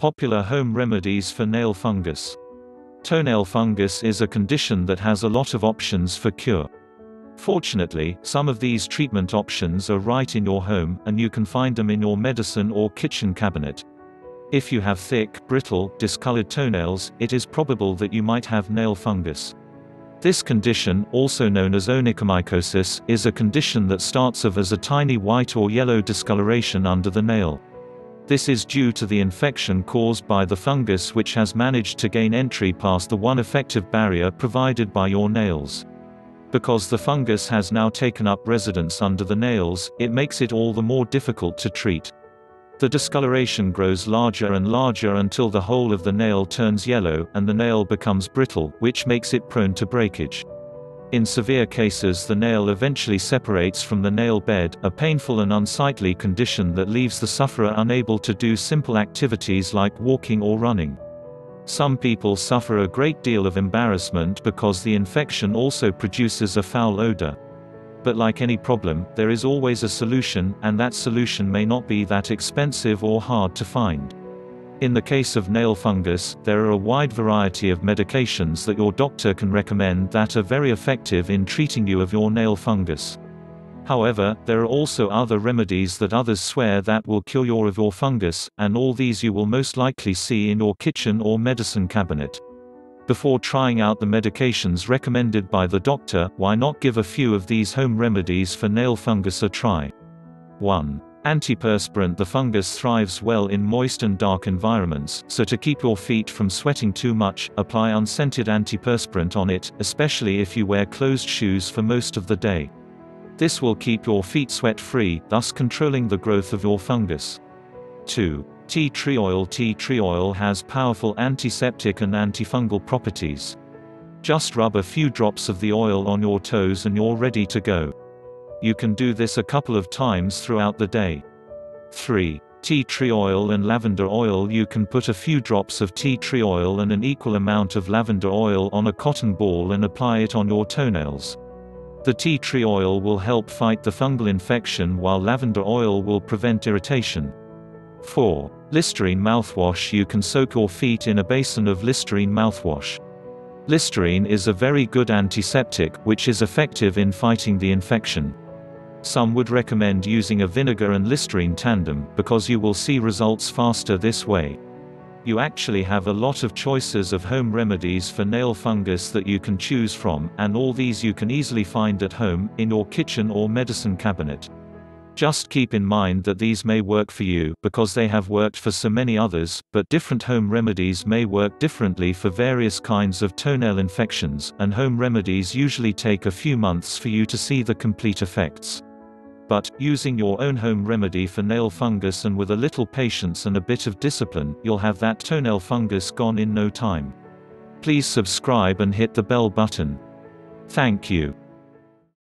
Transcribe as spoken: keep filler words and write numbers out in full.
Popular home remedies for nail fungus. Toenail fungus is a condition that has a lot of options for cure. Fortunately, some of these treatment options are right in your home, and you can find them in your medicine or kitchen cabinet. If you have thick, brittle, discolored toenails, it is probable that you might have nail fungus. This condition, also known as onychomycosis, is a condition that starts off as a tiny white or yellow discoloration under the nail. This is due to the infection caused by the fungus, which has managed to gain entry past the one effective barrier provided by your nails. Because the fungus has now taken up residence under the nails, it makes it all the more difficult to treat. The discoloration grows larger and larger until the whole of the nail turns yellow, and the nail becomes brittle, which makes it prone to breakage. In severe cases, the nail eventually separates from the nail bed, a painful and unsightly condition that leaves the sufferer unable to do simple activities like walking or running. Some people suffer a great deal of embarrassment because the infection also produces a foul odor. But like any problem, there is always a solution, and that solution may not be that expensive or hard to find. In the case of nail fungus, there are a wide variety of medications that your doctor can recommend that are very effective in treating you of your nail fungus. However, there are also other remedies that others swear that will cure you of your fungus, and all these you will most likely see in your kitchen or medicine cabinet. Before trying out the medications recommended by the doctor, why not give a few of these home remedies for nail fungus a try? one. Antiperspirant. The fungus thrives well in moist and dark environments, so to keep your feet from sweating too much, apply unscented antiperspirant on it, especially if you wear closed shoes for most of the day. This will keep your feet sweat-free, thus controlling the growth of your fungus. two. Tea tree oil. Tea tree oil has powerful antiseptic and antifungal properties. Just rub a few drops of the oil on your toes and you're ready to go. You can do this a couple of times throughout the day. three. Tea tree oil and lavender oil. You can put a few drops of tea tree oil and an equal amount of lavender oil on a cotton ball and apply it on your toenails. The tea tree oil will help fight the fungal infection, while lavender oil will prevent irritation. four. Listerine mouthwash. You can soak your feet in a basin of Listerine mouthwash. Listerine is a very good antiseptic, which is effective in fighting the infection. Some would recommend using a vinegar and Listerine tandem, because you will see results faster this way. You actually have a lot of choices of home remedies for nail fungus that you can choose from, and all these you can easily find at home, in your kitchen or medicine cabinet. Just keep in mind that these may work for you, because they have worked for so many others, but different home remedies may work differently for various kinds of toenail infections, and home remedies usually take a few months for you to see the complete effects. But, using your own home remedy for nail fungus and with a little patience and a bit of discipline, you'll have that toenail fungus gone in no time. Please subscribe and hit the bell button. Thank you.